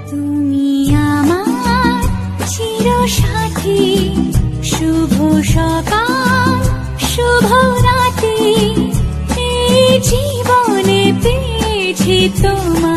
তুমি আমার চিরসাথী, শুভ সকাল শুভ রাত্রি, এই জীবনে পেয়েছি তোমার।